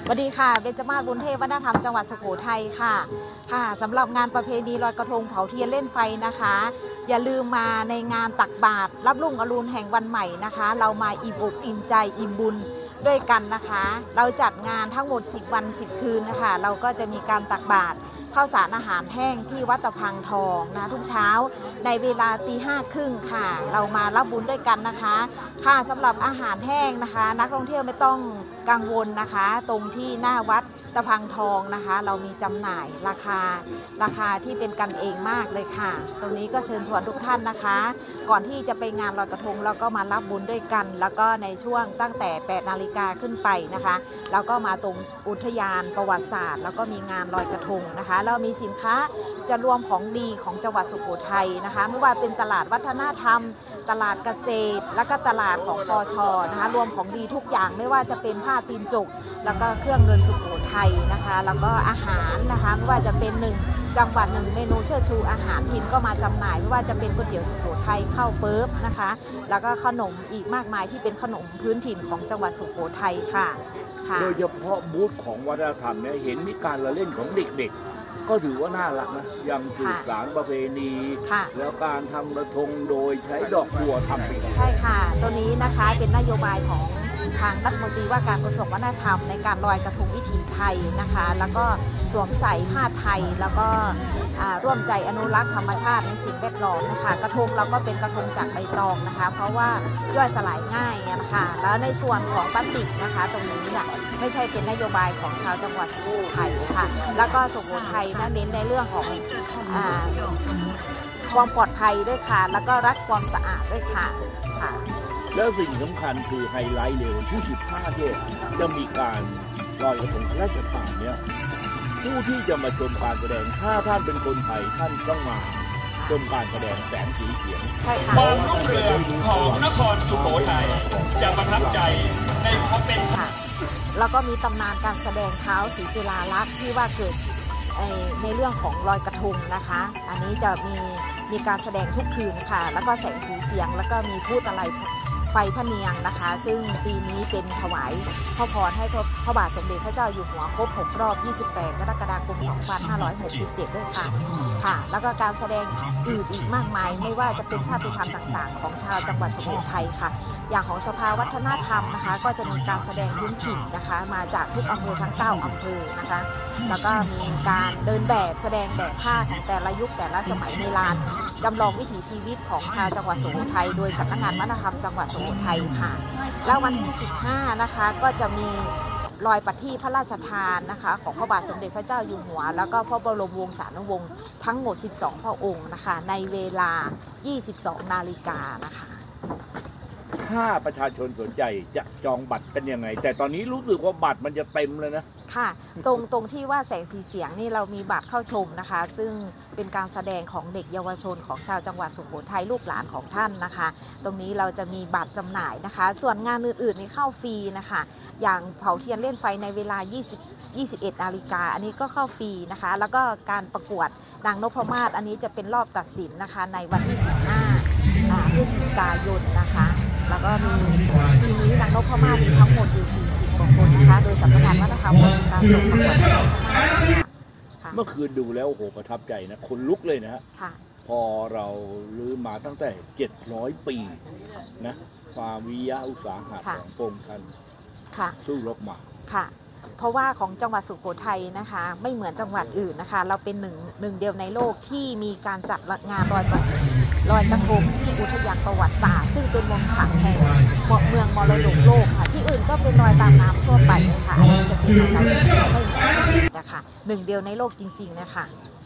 สวัสดีค่ะเบญจมาศบุญเทพวัฒนธรรมจังหวัดสุโขทัยค่ะสำหรับงานประเพณีลอยกระทงเผาเทียนเล่นไฟนะคะอย่าลืมมาในงานตักบาตรรับรุ่งอรุณแห่งวันใหม่นะคะเรามาอิ่มอกอิ่มใจอิ่มบุญด้วยกันนะคะเราจัดงานทั้งหมด10 วัน 10 คืนนะคะเราก็จะมีการตักบาตรข้าวสารอาหารแห้งที่วัดตะพังทองนะทุกเช้าในเวลา5:30ค่ะเรามารับบุญด้วยกันนะคะค่ะสำหรับอาหารแห้งนะคะนักท่องเที่ยวไม่ต้องกังวลนะคะตรงที่หน้าวัดตะพังทองนะคะเรามีจำหน่ายราคาที่เป็นกันเองมากเลยค่ะตรงนี้ก็เชิญชวนทุกท่านนะคะก่อนที่จะไปงานลอยกระทงเราก็มารับบุญด้วยกันแล้วก็ในช่วงตั้งแต่8 นาฬิกาขึ้นไปนะคะเราก็มาตรงอุทยานประวัติศาสตร์แล้วก็มีงานลอยกระทงนะคะเรามีสินค้าจะรวมของดีของจังหวัดสุโขทัยนะคะไม่ว่าเป็นตลาดวัฒนธรรมตลาดเกษตรแล้วก็ตลาดของปช.นะคะรวมของดีทุกอย่างไม่ว่าจะเป็นผ้าตีนจกแล้วก็เครื่องเงินสุโขทัยนะคะแล้วก็อาหารนะคะไม่ว่าจะเป็น1 จังหวัด1 เมนูเชิดชูอาหารถิ่นก็มาจำหน่ายไม่ว่าจะเป็นก๋วยเตี๋ยวสุโขทัยข้าวเปิ๊บนะคะแล้วก็ขนมอีกมากมายที่เป็นขนมพื้นถิ่นของจังหวัดสุโขทัยค่ะโดยเฉพาะบูธของวัฒนธรรมเนี่ยเห็นมีการละเล่นของเด็กๆก็ถือว่าน่ารักนะยังสืบสานประเพณีแล้วการทำกระทงโดยใช้ดอกบัวทำเป็นใช่ค่ะตัวนี้นะคะเป็นนโยบายของทางรัฐมนตรีว่าการกระทรวงวัฒนธรรมในการลอยกระทงวิถีไทยนะคะแล้วก็สวมใส่ผ้าไทยแล้วก็ร่วมใจอนุรักษ์ธรรมชาติในสิ่งแวดล้อมนะคะกระทงเราก็เป็นกระทงจากใบตองนะคะเพราะว่าย่อยสลายง่ายนะคะแล้วในส่วนของพลาสติกนะคะตรงนี้เนี่ยไม่ใช่เป็นนโยบายของชาวจังหวัดสุโขทัยค่ะแล้วก็สุโขทัยเน้นในเรื่องของความปลอดภัยด้วยค่ะแล้วก็รักความสะอาดด้วยค่ะแล้วสิ่งสำคัญคือไฮไลท์เลยที่15ที่จะมีการลอยกระทงพระราชทานเนี่ยผู้ที่จะมาชมการแสดงถ้าท่านเป็นคนไทยท่านต้องมาชมการแสดงแสงสีเสียงความรุ่งเรืองของนครสุโขทัยจะประทับใจในความเป็นแล้วก็มีตำนานการแสดงเท้าศรีจุฬาลักษณ์ที่ว่าเกิดในเรื่องของลอยกระทงนะคะอันนี้จะมีการแสดงทุกคืนค่ะแล้วก็แสงสีเสียงแล้วก็มีพูดอะไรไฟพระเนียงนะคะซึ่งปีนี้เป็นถวายพระพรให้พระบาทสมเด็จพระเจ้าอยู่หัวครบ6 รอบ 28 กรกฎาคม 2567 ด้วยค่ะแล้วก็การแสดงอื่นอีกมากมายไม่ว่าจะเป็นชาติพันธุ์ต่างๆของชาวจังหวัดสุโขทัยค่ะอย่างของสภาวัฒนธรรมนะคะก็จะมีการแสดงพื้นถิ่นนะคะมาจากทุกอำเภอทั้ง9 อำเภอนะคะแล้วก็มีการเดินแบบแสดงแบบผ้าของแต่ละยุคแต่ละสมัยในลานจำลองวิถีชีวิตของชาวจังหวัดสุโขทัยโดยสำนักงานวัฒนธรรมจังหวัดสุโขทัยค่ะแล้ววันที่15นะคะก็จะมีลอยประทีปพระราชทานนะคะของพระบาทสมเด็จพระเจ้าอยู่หัวแล้วก็พระบรมวงศานุวงศ์ทั้งหมด12 พระองค์นะคะในเวลา 22 นาฬิกานะคะถ้าประชาชนสนใจจะจองบัตรกันยังไงแต่ตอนนี้รู้สึกว่าบัตรมันจะเต็มเลยนะค่ะตรงที่ว่าแสงสีเสียงนี่เรามีบัตรเข้าชมนะคะซึ่งเป็นการแสดงของเด็กเยาวชนของชาวจังหวัดสุโขทัยลูกหลานของท่านนะคะตรงนี้เราจะมีบัตรจำหน่ายนะคะส่วนงานอื่นๆนี่เข้าฟรีนะคะอย่างเผาเทียนเล่นไฟในเวลา21 นาฬิกาอันนี้ก็เข้าฟรีนะคะแล้วก็การประกวดนางนพมาศอันนี้จะเป็นรอบตัดสินนะคะในวันที่15 พฤศจิกายนนะคะแล้วก็มีปีนี้นางนพมาศมีทั้งหมดอยู่40 กว่าคนนะคะโดยสำนักงานวัฒนธรรมมีการส่งประกวดเมื่อคืนดูแล้วโอ้โหประทับใจนะคนลุกเลยนะฮะพอเราลื้อมาตั้งแต่700 ปีนะความวิยะอุตสาหะของพระองค์ท่านสู้รบมาค่ะเพราะว่าของจังหวัดสุโขทัยนะคะไม่เหมือนจังหวัดอื่นนะคะเราเป็นหนึ่งเดียวในโลกที่มีการจัดงานลอยกระทงที่อุทยานประวัติศาสตร์ซึ่งเป็นมณฑลแห่งเมืองมรดกโลกค่ะที่อื่นก็เป็นลอยตามน้ำทั่วไปค่ะอันนี้จะเป็นอะไรที่ไม่เหมือนนะคะหนึ่งเดียวในโลกจริงๆนะคะ